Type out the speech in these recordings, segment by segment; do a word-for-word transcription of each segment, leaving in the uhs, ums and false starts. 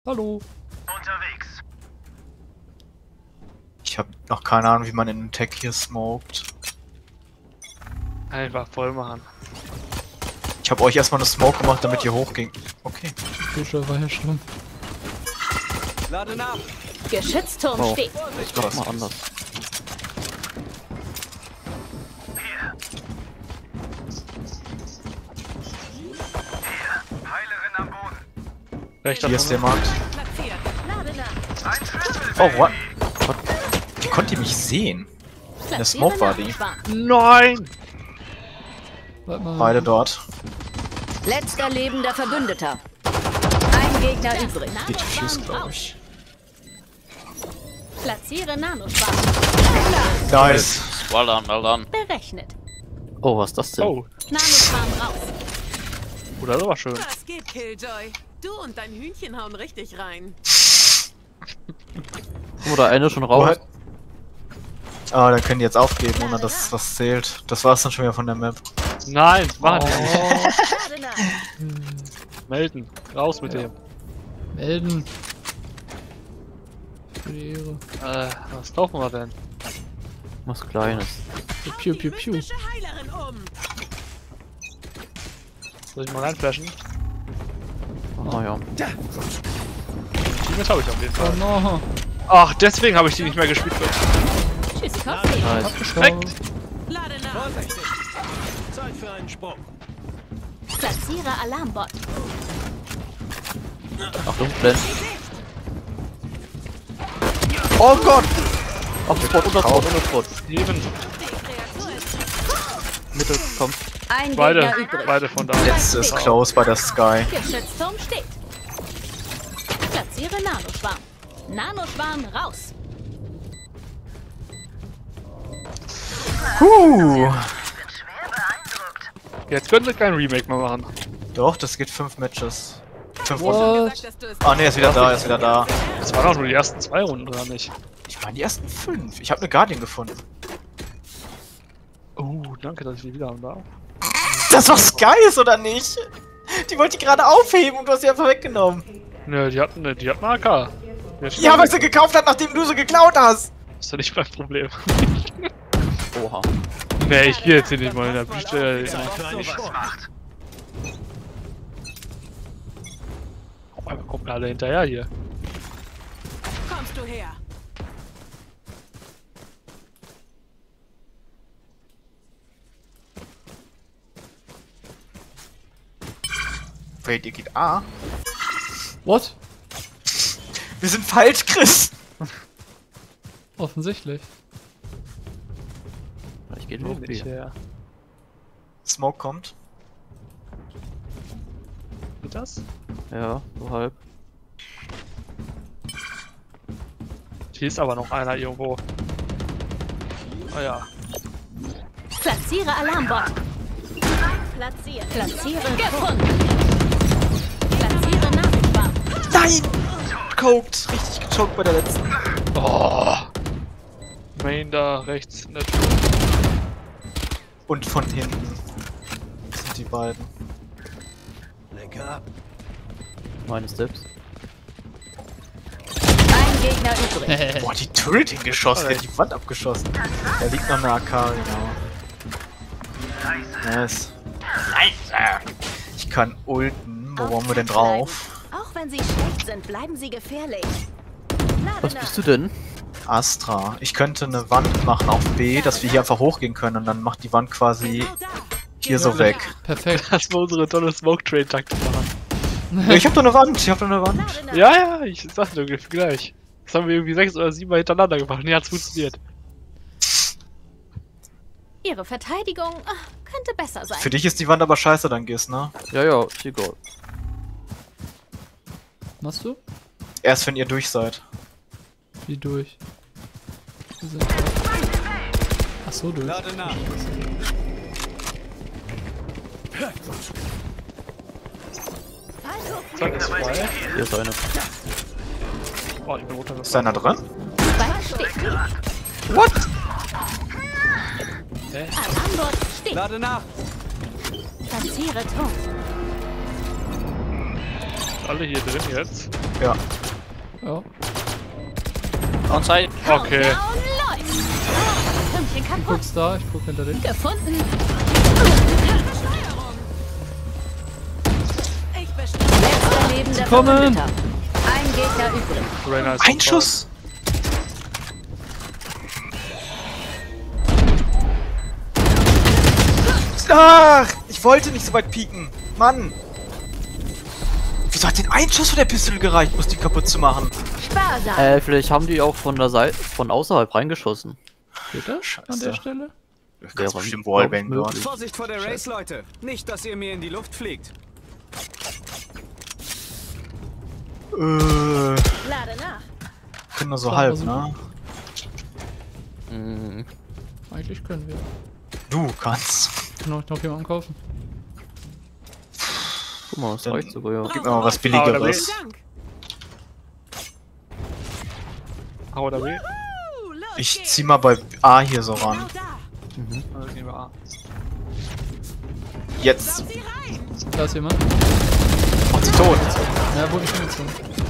Hallo. Unterwegs. Ich habe noch keine Ahnung, wie man in den Tech hier smoked. Einfach voll machen. Ich habe euch erstmal eine Smoke gemacht, damit ihr hochging. Okay. Fischer war ja schlimm. Lade nach. Geschützturm Oh. steht. Ich mach mal anders. Hier. Hier. Heilerin am Boden. Rechter Hier ist jemand. Platziert. Lade nach. Ein Schlüssel. Oh, what? Wie konnte die mich sehen? Der Smoke war die. Nein! Warte mal. Beide dort. Letzter lebender Verbündeter. Ein Gegner übrig. Die Diffuse, glaube ich. Platziere Nanoschwarm. Nice. Well done, well done. Berechnet. Oh, was ist das denn? Oh, Nanoschwarm raus. oh, das war schön. Was geht, Killjoy? Du und dein Hühnchen hauen richtig rein. Guck mal, da eine schon raus. What? Ah, dann können die jetzt aufgeben, ohne dass was zählt. Das war's dann schon wieder von der Map. Nein, machen wir nicht. Lade nach. Melden. Raus mit Ja. dem. Melden. Für die Ehre. Äh, was kaufen wir denn? Was Kleines. Piu, piu, piu. Mystische Heilerin um. Soll ich mal reinflashen? Oh ja. Teammates habe ich auf jeden Oh Fall. no. Ach, deswegen habe ich die nicht mehr gespielt. Tschüssikowski. Nice. Abgeschossen. Lade nach. Vorsichtig. Zeit für einen Sprung. Platziere Alarmbot. Achtung, Blend. Oh Gott! Auf Spot, unter Spot, unter Spot. Eben. Die Kreatur ist Mitte, komm. Ein Beide, Gegner übrig. beide von da. Letzte ist close bei der Sky. Geschützturm steht. Platziere Nanoschwarm. Nanoschwarm raus. Huh. Jetzt könnte kein Remake mehr machen. Doch, das geht fünf Matches. Fünf What? Runden. gesagt, dass du es Ah ne, er ist wieder da, er ist wieder da. Das waren auch nur die ersten zwei Runden, oder nicht? Ich meine die ersten fünf. Ich habe eine Guardian gefunden. Oh, danke, dass ich die wieder haben darf. Das war Skies, oder nicht? Die wollte ich gerade aufheben und du hast sie einfach weggenommen. Nö, die hatten, die hatten A K. Die hat Ja, weil sie gekauft hat, nachdem du sie geklaut hast. ist doch nicht mein Problem. Oha. Nee, ich gehe jetzt hier nicht mal in der Büste. Zeit für eine Sportmacht. Auf einmal kommen alle hinterher hier. kommst du her. Wait, ihr geht A? What? Wir sind falsch, Chris. Offensichtlich. Ich geh nur Nicht B. her. Smoke kommt. Geht das? Ja, so halb. Hier ist aber noch einer irgendwo. Ah ja. Platziere Alarmbot. Platziere. Platziere gefunden. Platziere Nanoschwarm. Nein! Coked. Richtig gechoked bei der letzten. Oh. Main da rechts in der Tür. Und von hinten sind die beiden. Lenke ab. Meine Steps. Ein Gegner übrig. Boah, die Turret hingeschossen, der hat die Wand abgeschossen. Da liegt noch eine A K, genau. Nice. Nice. Ich kann ulten. Wo wollen wir denn drauf? Auch wenn sie schlecht sind, bleiben sie gefährlich. Lade Was nach. bist du denn? Astra. Ich könnte eine Wand machen auf B, dass wir hier einfach hochgehen können und dann macht die Wand quasi Genau da. hier so weg. Perfekt. Das war unsere tolle Smoke-Trade-Taktik machen. Ich hab doch eine Wand, ich hab doch eine Wand. Lade nach. Ja, ja, ich sag dir gleich. Das haben wir irgendwie sechs oder sieben Mal hintereinander gemacht. Nee, hat's funktioniert. Ihre Verteidigung ah, könnte besser sein. Für dich ist die Wand aber scheiße, dann gehst, ne? Ja, ja, ist egal. Machst du? Erst wenn ihr durch seid. Wie durch? Wir sind da. Ach so, durch. Lade nach. Zack, ist frei. Hier ist eine. Oh, ich bin runtergefallen. Ist da einer drin? Spike steht. What? Alarmbot steht. Lade nach. Platziere Turm. alle hier drin jetzt? Ja. Ja. Onside. Okay. Countdown läuft. Hündchen Du kaputt. guckst da, ich guck hinter dich. Gefunden. Ich bestimme. Letzter lebender kommen. Verbündeter. Ein Gegner übrig. Reyna ist Ein Schuss! Ach, ich wollte nicht so weit pieken. Mann! Wieso hat den ein Schuss von der Pistole gereicht, um die kaputt zu machen? Sparsam. Äh, vielleicht haben die auch von der Seite, von außerhalb reingeschossen. Geht das Scheiße. an der Stelle? Du kannst Wäre bestimmt glaub ich, Wallbang dort. möglich. Vorsicht vor der Race, Leute. Nicht, dass ihr mir in die Luft fliegt. Äh, Lade nach. können nur so Kann halb, versuchen. ne? Mhm. Eigentlich können wir. Du kannst. Kann auch noch jemanden kaufen. Guck mal, das Dann- reicht sogar, ja. Gib mir mal was Ah, Billigeres. Dank. A oder B? Uh, los Ich geht's. zieh mal bei A hier so Genau ran. da. Also gehen wir A. Jetzt. Lauf sie rein. Da ist jemand. Macht sie tot. Ja, wurde ich hingezogen.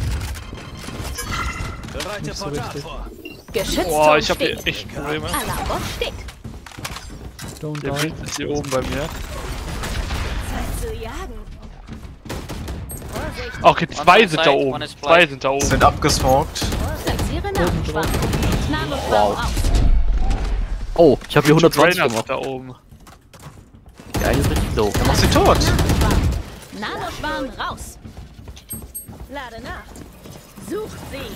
Bereite Nicht so Portal richtig. vor. Geschützturm Boah, ich hab hier steht. echt Probleme. Alarmbot steht. Don't Der die. Blitz ist hier oben bei mir. Zeit zu jagen. Vorsicht. Okay, zwei One sind da side, oben. one is Zwei flight. sind da oben. Sind abgesmoked. Platziere Nanoschwamm. Nanoschwamm Wow. raus. Oh, ich habe hier hundertzwanzig Reyna gemacht. ist da oben. Der eine ist richtig low. Dann macht sie tot. Nanoschwarm. Nanoschwarm raus. Lade nach. Sucht sie.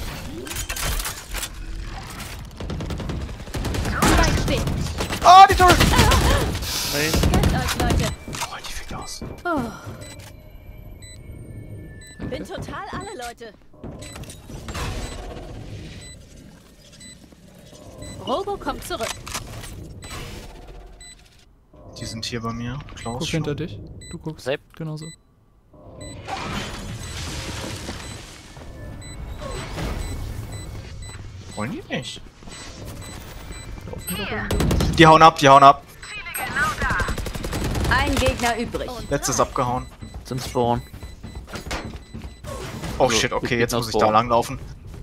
Spike steht. Ah, die Tore! Nein. Kennt euch, Leute. Oh, die fickt aus. Oh. Bin total alle, Leute. Robo kommt zurück. Die sind hier bei mir. Klaus. Guck hinter dich. Du guckst. Sepp. Genauso. Wollen die nicht? Laufen doch irgendwie. Die hauen ab, die hauen ab. Ein Gegner übrig. Letztes abgehauen. Sind Spawn. Oh Also, shit, okay, geht jetzt nach muss ich da Spawn. lang laufen.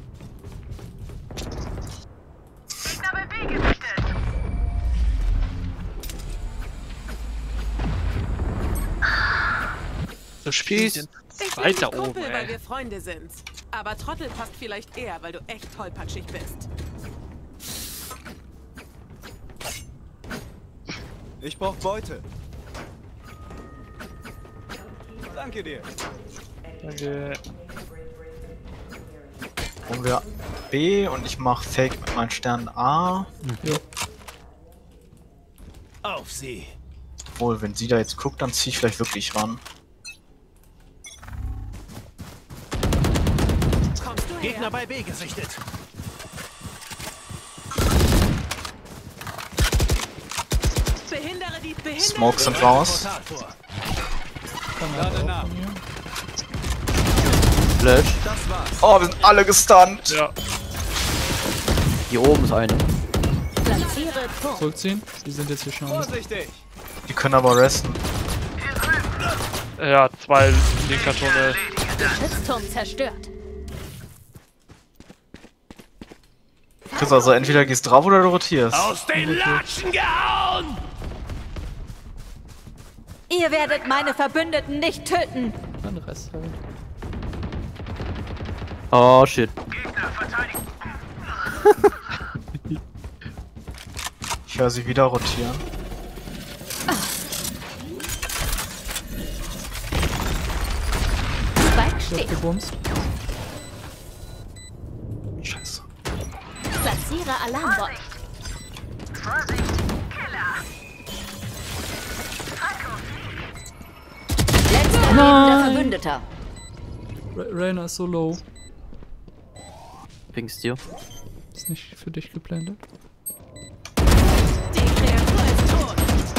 Das Spiel Schieß. Ich weit bin da ein Kumpel, oben, weil ey. wir Freunde sind. Aber Trottel passt vielleicht eher, weil du echt tollpatschig bist. Ich brauch Beute. Danke dir. Danke. Holen wir B und ich mach Fake mit meinen Sternen A. Ja. Auf sie. Obwohl, wenn sie da jetzt guckt, dann zieh ich vielleicht wirklich ran. Kommst du Gegner her? bei B gesichtet. Behindere die Behindere. Smokes sind Bereite raus. Portal vor. Kann Lade man nach. auch von mir. Flash. Das war's. Oh, wir sind alle gestunt. Ja. Hier oben ist eine. Platziere Turm. Zurückziehen. Die sind jetzt hier schon alle. Vorsichtig. Die können aber resten. Ja, zwei linker Tunnel. Geschützturm zerstört. Chris, also entweder gehst drauf oder du rotierst. Aus den Latschen gehauen! Ihr werdet meine Verbündeten nicht töten. Dann Rest halt. Oh shit. Ich höre sie wieder rotieren. Spike Ich hab steht. gebumst. Scheiße. Platziere Alarmbot. Letzter lebender Nein. Verbündeter. Ra Reyna ist so low. Pingst dir. Ist nicht für dich geblendet. Die Kreatur ist tot.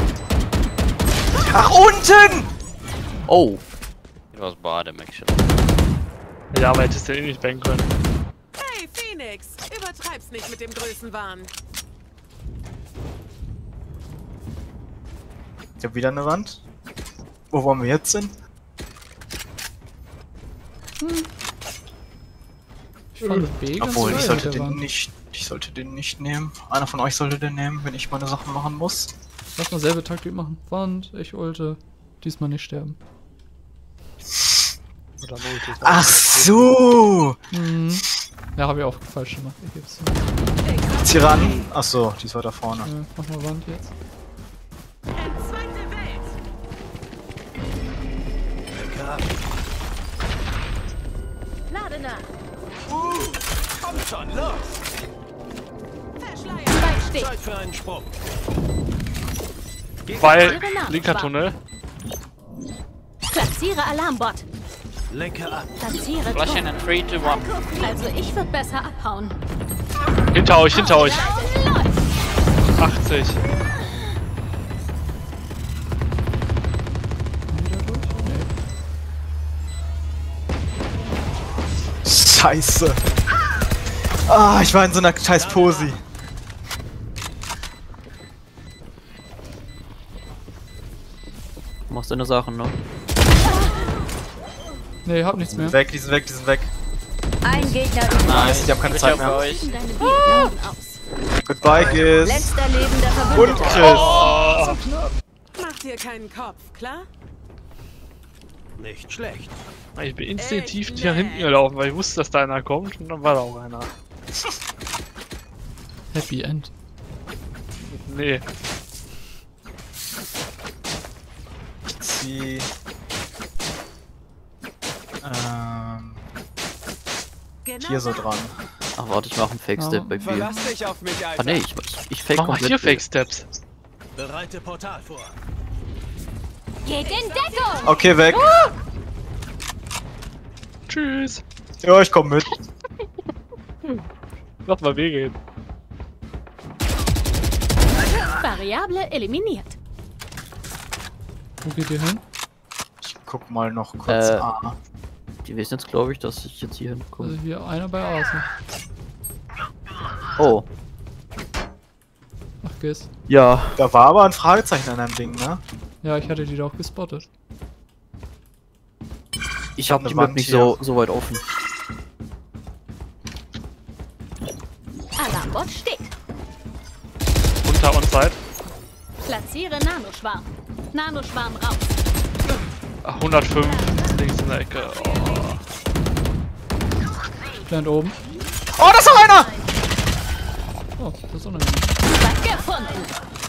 Ach, unten! Oh. It was bottom actually. Ja, aber hättest du eh nicht bangen können. Hey, Phoenix. Übertreib's nicht mit dem Größenwahn. Ich hab wieder eine Wand. Wo wollen wir jetzt hin? Ich fand B ganz Obwohl, ich geil sollte mit der den Wand. nicht. Ich sollte den nicht nehmen. Einer von euch sollte den nehmen, wenn ich meine Sachen machen muss. Lass mal selbe Taktik machen. Wand, ich ulte. Diesmal nicht sterben. Oder Multi. Ach so! Mhm. Ja, habe ich auch falsch gemacht. Ich geb's zu. Tyrann. Ach so, die ist weiter vorne. Äh, mach mal Wand jetzt. Zweite Welt. Lade nach. Kommt schon, los! Verschleiert. Spike steht. Zeit für einen Sprung. Weil, linker Tunnel. Platziere Alarmbot. Lenke ab. Platziere Flash in Tor. in three, two, one. Also ich würde besser abhauen. Hinter euch, hinter euch. Läuft. achtzig. Wieder durch? Nee. Scheiße. Ah, ich war in so einer scheiß Posi. Du machst deine Sachen, ne? Nee, hab nichts mehr. Weg, die sind weg, die sind weg. Ein Gegner übrig. Nice, die haben keine Good Zeit job für mehr. euch. Deine Gegner aus. Goodbye, Giz. Letzter lebender Und Verbündeter. Chris. Mach dir keinen Kopf, klar? Nicht schlecht. Ich bin instinktiv nicht nach hinten gelaufen, weil ich wusste, dass da einer kommt und dann war da auch einer. Happy End. Nee. Ich zieh. Ähm. Genau Hier so da. dran. Ach warte, ich mach einen Fake-Step bei B. Verlass dich auf mich, Alter. Ah nee, ich, ich, ich fake Mach mal komplett hier B. Fake-Steps. Bereite Portal vor. Geht in Deckung. Okay, weg. Tschüss. Ja, ich komm mit. Lass mal B gehen. Variable eliminiert. Wo geht ihr hin? Ich guck mal noch kurz. Äh. Ah. Die wissen jetzt, glaube ich, dass ich jetzt hier Also hinkomme. hier einer bei A ist noch. Oh, Ach, Giz. ja. Da war aber ein Fragezeichen an deinem Ding, ne? Ja, ich hatte die doch gespottet. Ich hab hab ne die Map Wand nicht hier. so, so weit offen. Alarmbot steht. Unter und Side. Platziere Nanoschwarm. Nanoschwarm raus. Ach, hundertfünf. Links in der Ecke. Oh. Stand oben. Oh, das ist noch einer! Oh, das ist unangenehm. Spike gefunden.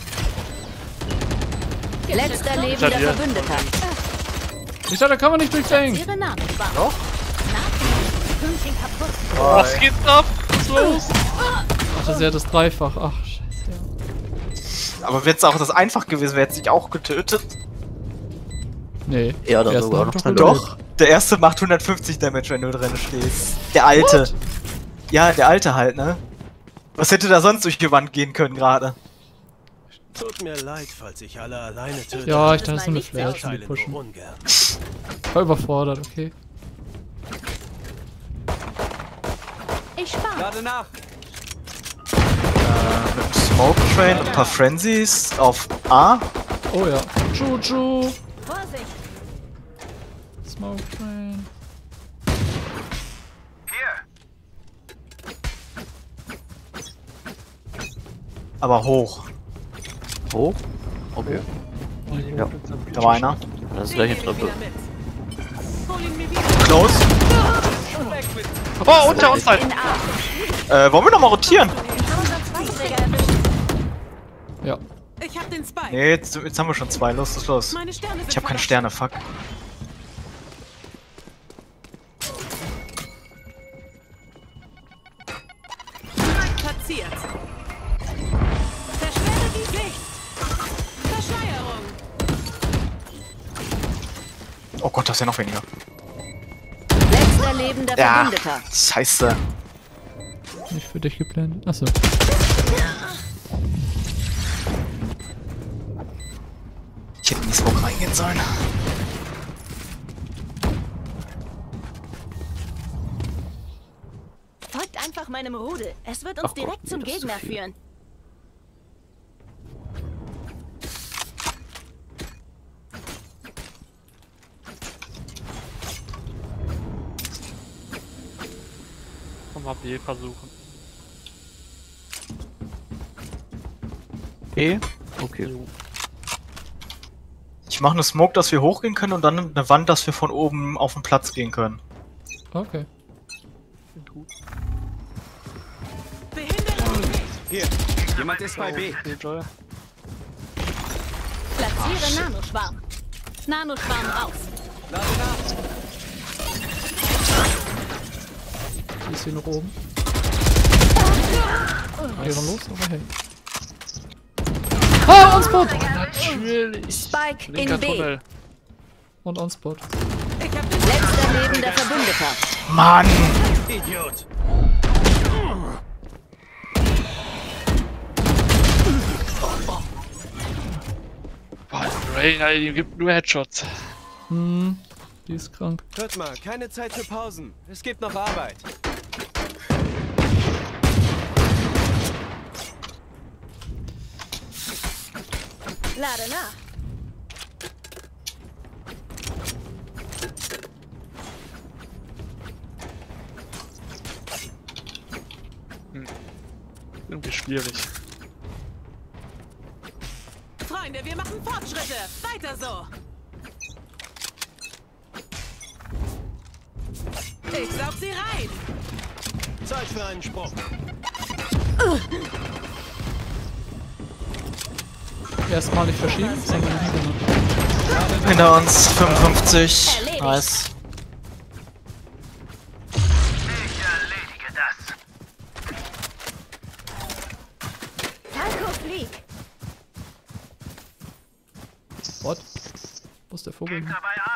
Letzter lebender hier. Verbündeter. Ich dachte, da kann man nicht durchdenken. Platziere Nanoschwarm. Doch. Pünktchen kaputt. Was geht ab? Was ist los? Ach, das ist ja das Dreifach. Ach, scheiße. Ja. Aber wenn es auch das einfach gewesen wäre, hätte sich auch getötet. Nee. Ja, dann der erste sogar hat noch doch überlebt. Doch. Der erste macht hundertfünfzig Damage, wenn du drin stehst. Der alte. What? Ja, der alte halt, ne? Was hätte da sonst durch die Wand gehen können gerade? Tut mir leid, falls ich alle alleine töte. Ja, ich Das dachte, ist es ist eine mal Flash, nicht die Teile pushen. nur ungern. War überfordert, okay. Ich spare. Lade nach. Äh, mit dem Smoke Train und ein paar Frenzies auf A. Oh ja. Juju. Vorsicht. Smoke Train. Aber hoch. Hoch? Okay. Ja. Da war einer. Das ist gleich eine Ich nehme ihn Treppe. wieder mit. Hol ihn mir wieder. Close. Oh, unter und Side. In A. Äh, wollen wir nochmal rotieren? Zweiträger erwischt. Ja. Ich hab den Spike. Nee, jetzt, jetzt haben wir schon zwei. Los, los, los. Meine Sterne sind Ich habe keine verlassen. Sterne, fuck. Platziert. Versperre die Sicht. Verschleierung. Oh Gott, das ist ja noch weniger. Letzter lebender Ja, Verbündeter. scheiße. Nicht für dich geplant. Achso. Ich hätte in die Smoke reingehen sollen. Folgt einfach meinem Rudel. Es wird uns Ach Gott, direkt nee, zum das ist zu Gegner viel. führen. Einfach mal B versuchen. Okay. Okay. Jo. Ich mache eine Smoke, dass wir hochgehen können und dann eine Wand, dass wir von oben auf den Platz gehen können. Okay. Klingt gut. Behinderung! Hier, jemand ist bei B. Okay, Joy. Platziere Nanoschwarm. Nanoschwarm raus. Die ist hier noch oben. Ehrenlos, aber hey. Ah, on-spot! Natürlich! Spike Linker in B. Tunnel. Und on-spot. Ich hab den Letzter lebender Verbündeter. Mann! Idiot. Boah, Rainer, die gibt nur Headshots. Hm, die ist krank. Hört mal, keine Zeit für Pausen. Es gibt noch Arbeit. Lade nach. Irgendwie schwierig. Freunde, wir machen Fortschritte. Weiter so. Ich saug sie rein. Zeit für einen Sprung. Erstmalig verschieben, sondern hinter. Hinter uns, fünfundfünfzig. Erledigt. Nice. Falco flieg. What? Wo ist der Vogel? hin?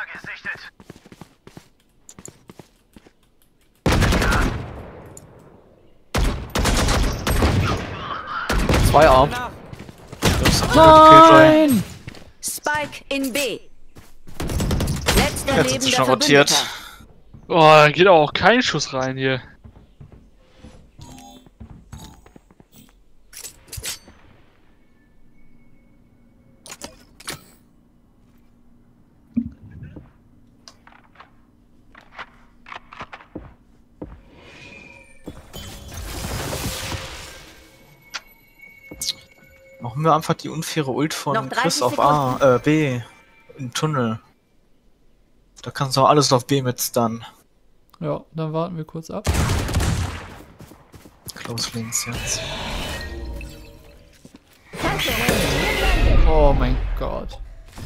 Zwei Arm. Das ist ein guter Killjoy. Spike in B. Letzter Jetzt hat sie lebender schon rotiert. Verbündeter. Oh, da geht auch kein Schuss rein hier. Machen wir einfach die unfaire Ult von Noch Chris dreißig auf A, äh, B. Im Tunnel. Da kannst du auch alles auf B mit stunnen. Ja, dann warten wir kurz ab. Close links jetzt. Oh mein Gott.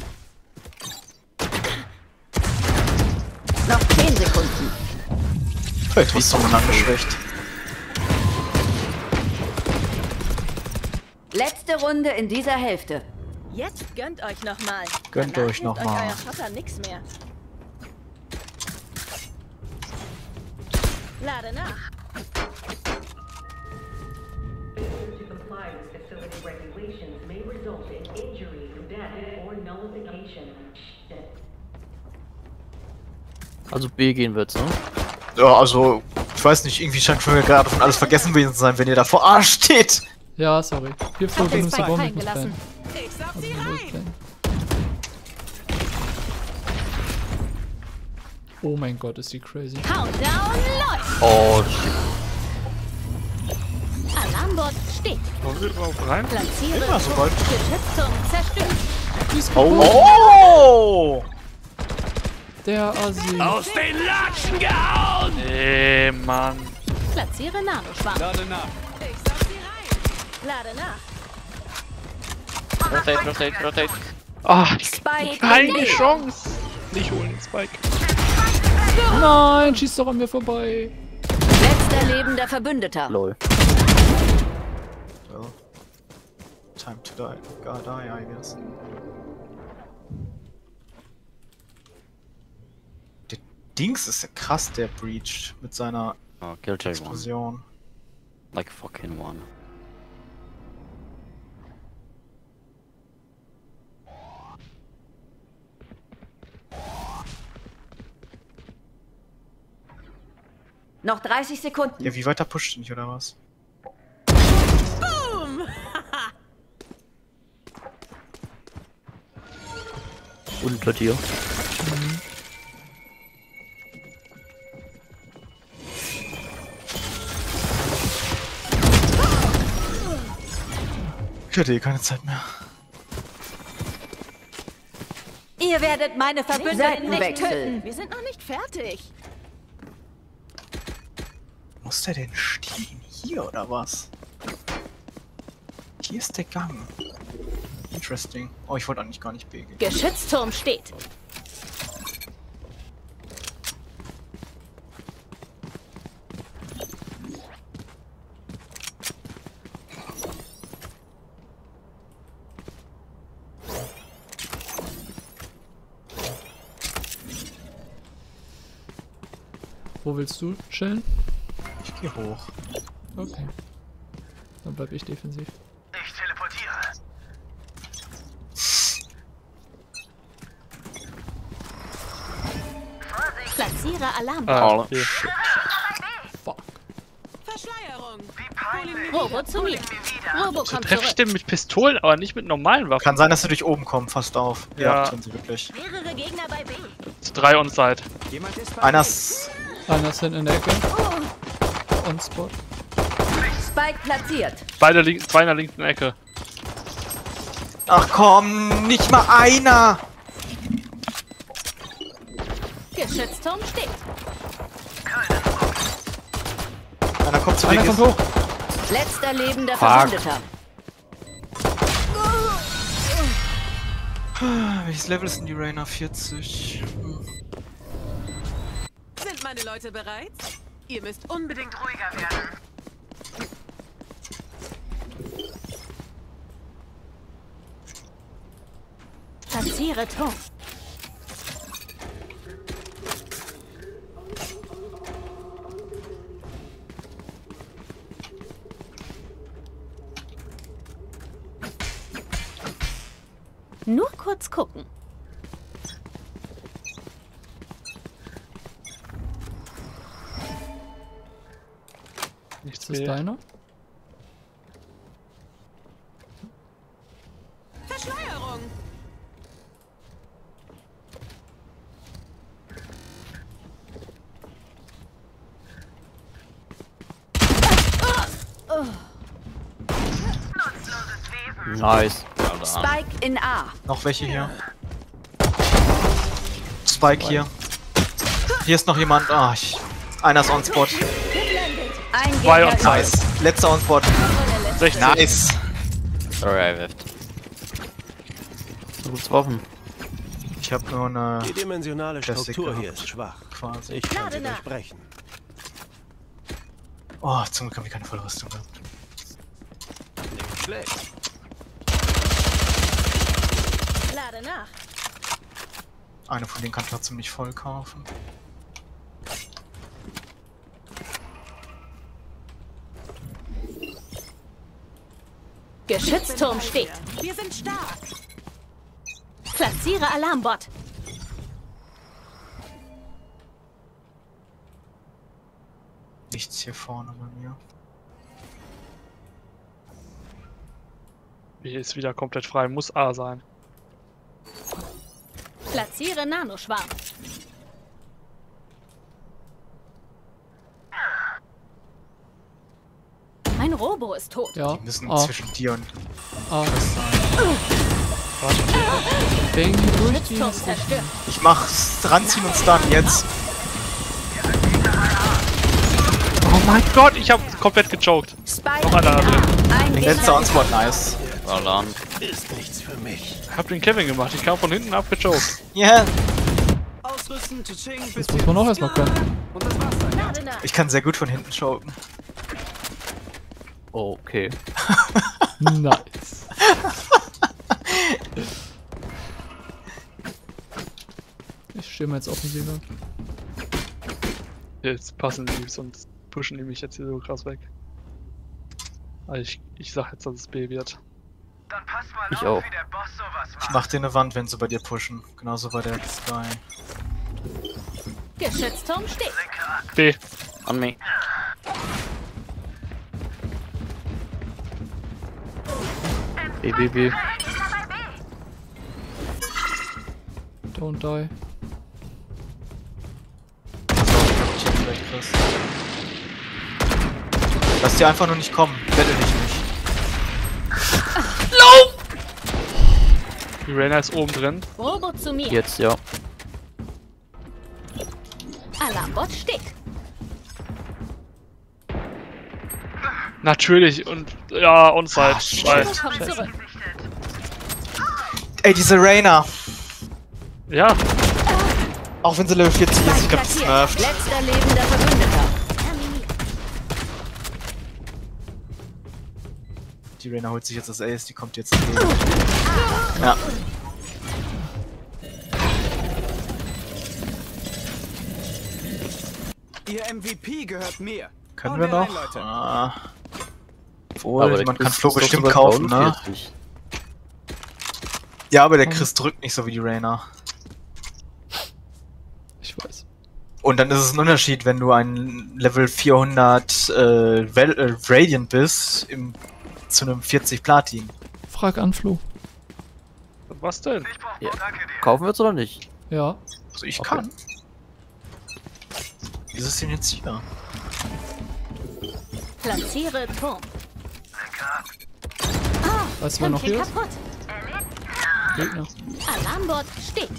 Noch zehn Sekunden. Vielleicht hast du ihn angeschwächt. Letzte Runde in dieser Hälfte. Jetzt gönnt euch nochmal. Gönnt euch noch mal. euer Vater nix mehr. Lade nach. To comply with facility regulations may result in injury, death, or nullification. Also B gehen wird's, ne? Ja, also, ich weiß nicht, irgendwie scheint für mir gerade von alles vergessen gewesen zu sein, wenn ihr da vor A steht. Ja, sorry. Hier vor Hab den benutzt die Spike Bombe, ich muss reingelassen. rein. Ich saug Also, sie ich muss rein. rein. Oh mein Gott, ist die crazy. Countdown läuft. Oh, shit. Alarmbot steht. Wollen wir drauf rein? Platziere Ja, sobald. Geschütz zum Zerstören. Die ist Oh! kaputt. oh! Der Assi. Aus den Latschen gehauen! Nee, Mann. Platziere Nanoschwarm. Lade nach. Ich saug sie rein. Lade nach. Rotate, rotate, rotate. Ah, Spike keine in B. Chance. Nicht holen, den Spike. Nein, schieß doch an mir vorbei. Letzter lebender Verbündeter. Lol. Well, time to die. Gotta die, I guess. Der Dings ist ja krass, der Breach mit seiner Oh, Killjoy one. Explosion. Like fucking one. Noch dreißig Sekunden. Ja, wie weiter pusht nicht, oder was? Boom! Unter dir. Ich hatte eh keine Zeit mehr. Ihr werdet meine Verbündeten nicht töten. Wir sind noch nicht fertig. Muss der denn stehen? Hier oder was? Hier ist der Gang. Interesting. Oh, ich wollte eigentlich gar nicht B gehen. Geschützturm steht. Wo willst du chillen? Ich geh hoch. Okay. Dann bleib ich defensiv. Ich teleportiere. Platziere Alarm. Ah, okay. Fuck. Verschleierung. Robo zu mir. Robo So kommt treffe ich zurück. den mit Pistolen, aber nicht mit normalen Waffen. Kann sein, dass sie durch oben kommen, fast auf. Ja. tun sie wirklich. Mehrere Gegner bei B. Zu drei on side. Jemand ist bei Einer ist. Einer ist hinten in der Ecke. On Spot. Spike platziert. Beide link zwei in der linken Ecke. Ach komm, nicht mal einer! Geschützturm steht. Einer kommt zu Einer dir. kommt hoch. Letzter lebender Fuck. Verbündeter. Welches Level ist denn die Rainer? vierzig. Hm. Sind meine Leute bereit? Ihr müsst unbedingt ruhiger werden. Platziere Turm. Nur kurz gucken. Nichts Ist das mehr. deiner? Verschleierung. Nice. Spike in A. Noch welche hier? Spike hier. Hier ist noch jemand. Ah, ich. Einer ist on Spot. Ein Zwei Gegner. on side. Nice. Letzter on Spot. sechzehn. Nice. Sorry, I whiffed. Du gibt's Waffen. Ich habe nur eine. Die dimensionale Classic Struktur gehabt. hier ist schwach. Quasi. Ich kann sie Lade nach. durchbrechen. Oh, zum Glück habe ich keine Vollrüstung gehabt. Nicht schlecht. Lade nach. Eine von denen kann trotzdem nicht voll kaufen. Geschützturm steht. Wir sind stark. Platziere Alarmbot. Nichts hier vorne bei mir. B ist wieder komplett frei. Muss A sein. Platziere Nanoschwarm. Mein Robo ist tot. Ja. Die müssen Ah, zwischen dir und ah. Chris sein. Bang durch die. Geschützturm zerstört. Ich mach's ranziehen und stun jetzt. Oh mein Gott, ich hab komplett gechoked. Spike Noch einer da drin. Ein Letzter Gegner. On-Spot, nice. Well done. Ist nichts für mich. Ich hab den Kevin gemacht. Ich kam von hinten abgechoked. Yeah. Ausrüsten, Tsching, Das muss man auch erstmal können. und das war's dann. Lade nach. Ich kann sehr gut von hinten choken. Okay. Nice. Ich stehe mal jetzt offensiver. Jetzt passen die sonst pushen die mich jetzt hier so krass weg. Also ich, ich sag jetzt, dass es B wird. Ich auch. Ich mach dir eine Wand, wenn sie bei dir pushen. Genauso bei der Sky. Geschützturm steht. B. On me. B, B, B. Don't die. Check vielleicht, Chris. Lass dir einfach nur nicht kommen. Wette dich nicht. Die Reyna ist oben drin. Robo zu mir. Jetzt, ja. Alarmbot steht. Natürlich und ja, on-site. Zwei. Robo kommt zurück. Ey, diese Reyna. Ja, Auch wenn sie Level vierzig ist, ich glaub, das nervt. Letzter lebender Verbündeter. Die Reyna holt sich jetzt das Ace, die kommt jetzt in den. Ja. Ihr M V P gehört mir. Können Hauen wir rein, noch? Leute. Ah. Obwohl, Aber der man kann Chris Flo ist doch bestimmt sogar kaufen, ne? neunundvierzig. Ja, aber der Chris drückt nicht so wie die Reyna. Ich weiß. Und dann ist es ein Unterschied, wenn du ein Level vierhundert äh, Val äh, Radiant bist, im, zu einem vierzig Platin. Frag an, Flo. was denn? Ja. Kaufen wir es oder nicht? Ja. Also ich Okay. kann. Wie ist es denn jetzt hier? Platziere Turm. Weißt du, wer noch Tempel hier ist? kaputt. Gegner. Alarmbot steht.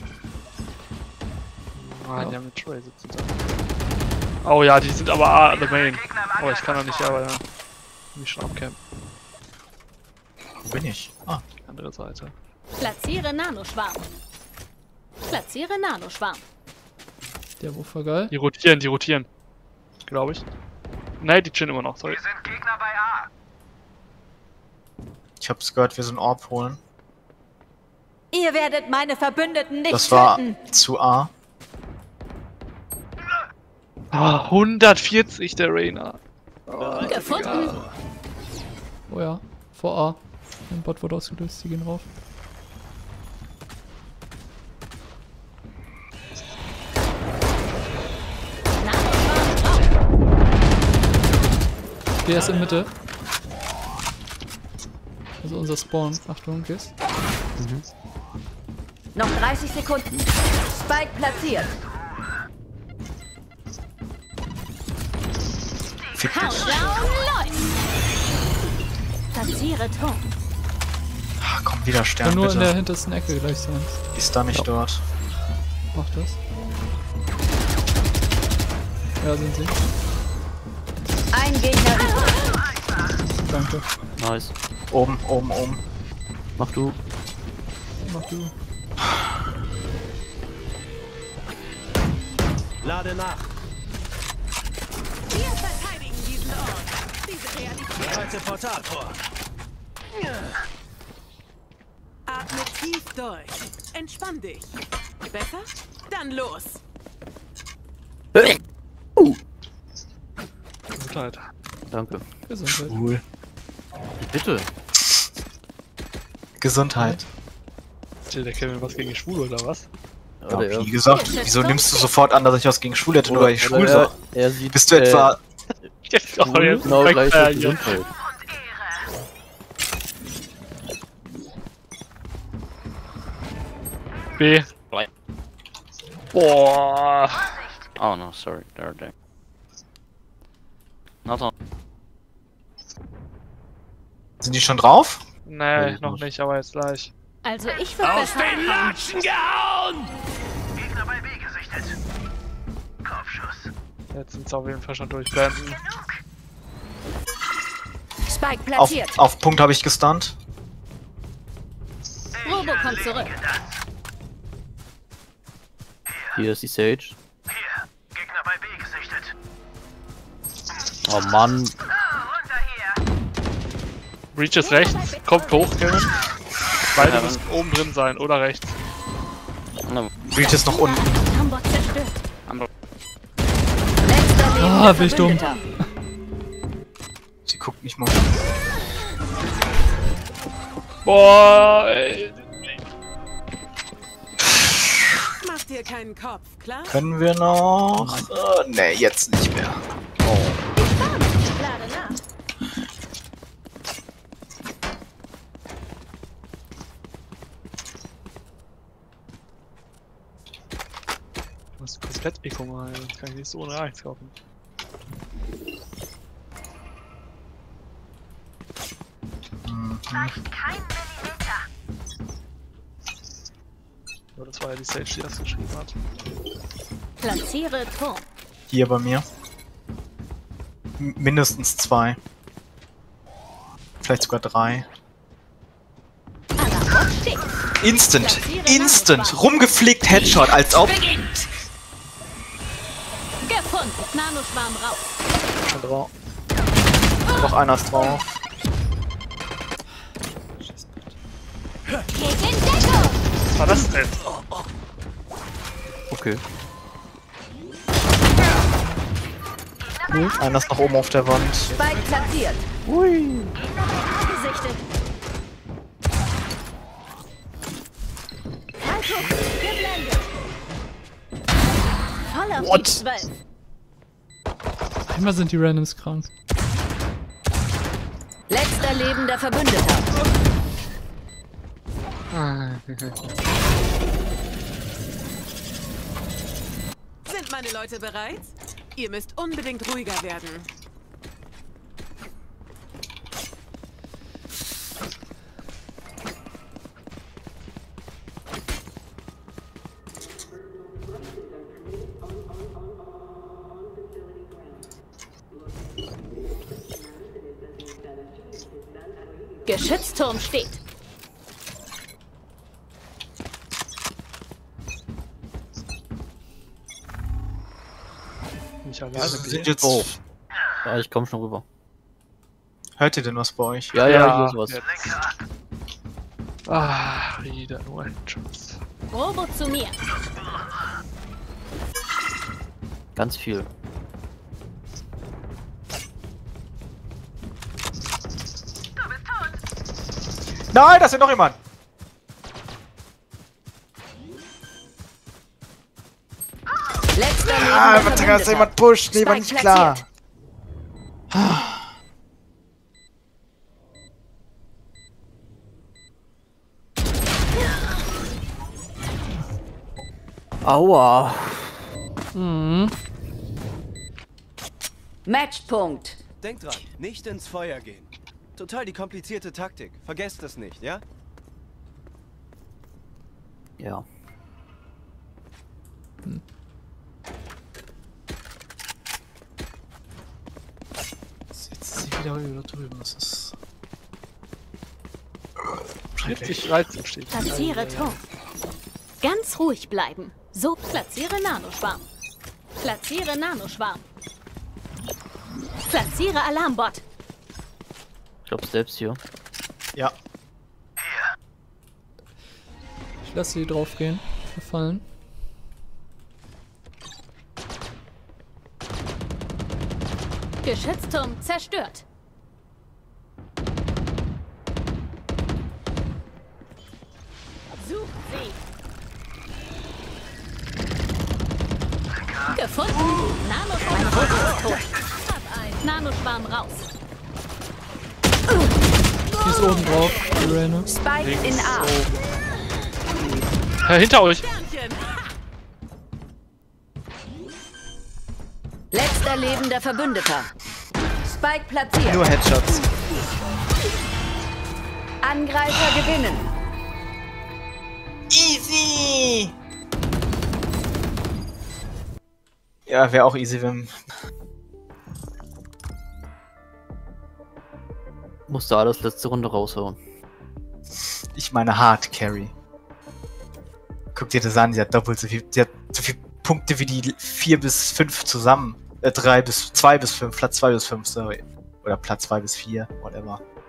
Ah, die haben eine Tray sitzen da. Oh ja, die sind aber A, the main. Oh, ich kann doch nicht, aber ja. Mich schon abcampen. Wo bin ich? Ah. Andere Seite. Platziere Nanoschwarm. Platziere Nanoschwarm. Der Wurf war geil. Die rotieren, die rotieren. Glaube ich. Nein, die chillen immer noch, sorry. Ich hab's gehört, wir sind Orb holen. Ihr werdet meine Verbündeten nicht Das war töten. zu A. Ah, hundertvierzig der Reyna. Gefunden. Oh ja. Vor A. Ein Bot wurde ausgelöst, die gehen rauf. Nanoschwarm drauf. Der ist in Mitte. Also unser Spawn. Achtung, Giss. Noch dreißig Sekunden. Spike platziert. Fick dich. Countdown läuft. Platziere Turm. Ah, komm, wieder Stern, Kann nur in der bitte. hintersten Ecke gleich sein. Die ist da nicht dort. Mach das. Ja, sind sie. Ein Gegner übrig. Danke. Nice. Oben, oben, oben. Mach du. Mach du. Lade nach. Wir verteidigen diesen Ort. Diese Realität. Halte Portal vor. Atme tief durch. Entspann dich. Besser? Dann los. Gesundheit. Danke. Gesundheit. Cool. Bitte. Gesundheit. Chill, der Kevin was gegen Schwule oder was? Ja, Oder er, wie gesagt, wieso nimmst du sofort an, dass ich was gegen Schwul hätte, nur weil ich schwul oder sag? er, er sieht. Bist du etwa... Jetzt Äh, schwul, genau gleich äh, mit Gesundheit. B. Boah. Oh no, sorry, they're there. Not on. Sind die schon drauf? Nee, Weiß ich noch nicht. nicht, aber jetzt gleich. Also ich würde besser abhauen. Latschen gehauen! Jetzt sind sie auf jeden Fall schon durch. Beenden. Spike Auf, platziert. auf Punkt habe ich gestunt. Robo kommt zurück. Hier ist die Sage. Oh Mann. Breach ist rechts. Kommt hoch, Kevin. Beide müssen oben drin sein oder rechts. No. Breach ist noch unten. Alarmbot zerstört. I'm Letzter lebender Ah, bin ich dumm. Verbündeter. Sie guckt nicht mal. Boah, ey. Mach dir keinen Kopf, klar? Können wir noch... Äh, nee, jetzt nicht mehr. Lade nach. Du musst komplett Eco mal. Das kann ich nicht so ohne eins kaufen. Nur das war ja die Sage, die das geschrieben hat. Platziere Turm. Hier bei mir. M mindestens zwei. Vielleicht sogar drei. Alarmbot steht. Instant! Instant! Rumgeflickt Headshot, als ob. Beginnt. Gefunden. Nanoschwarm raus. Schon drauf. Noch einer ist drauf. Geht in Deckung. Was war das denn? Okay. Einer ist noch oben auf der Wand. Spike platziert. Ui. Gesichtet. Haltung. Geblendet. Voll auf What? die zwölf. Einmal sind die Randoms krank. Letzter lebender Verbündeter. Sind meine Leute bereit? Ihr müsst unbedingt ruhiger werden. Geschützturm steht. Nicht alleine. Wir sind jetzt. Oh. Ja, ich komm schon rüber. Hört ihr denn was bei euch? Ja, ja, hier ist was. Jetzt. Ah, wieder nur ein Schuss. Robo zu mir. Ganz viel. Nein, da ist ja noch jemand! Letzter Ah, lebender was dass Verbündeter. jemand pusht, nee, war Spike nicht klar. platziert. Aua. Mhm. Matchpunkt. Denkt dran, nicht ins Feuer gehen. Total die komplizierte Taktik. Vergesst es nicht, ja? Ja. Jetzt ist sie wieder wieder drüben, das ist. vierzig dreizehn steht. Platziere Turm. Ganz ruhig bleiben. So, platziere Nanoschwarm. Platziere Nanoschwarm. Platziere Alarmbot. Ich glaub selbst hier. Ja. Ich lasse sie drauf gehen. Gefallen. Geschützturm zerstört. Sucht sie. Gefunden. Nanoschwarm ist tot. Nanoschwarm raus. Die ist oben drauf, die Reyna. Spike in A. Ja, hinter euch! Sternchen. Letzter lebender Verbündeter. Spike platziert. Nur Headshots. Angreifer gewinnen. Easy! Ja, wäre auch easy, wenn. Musste alles letzte Runde raushauen. Ich meine Hard Carry. Guck dir das an, sie hat doppelt so viel. Sie hat so viele Punkte wie die vier bis fünf zusammen. Äh, drei bis zwei bis fünf, Platz zwei bis fünf, sorry. Oder Platz zwei bis vier, whatever.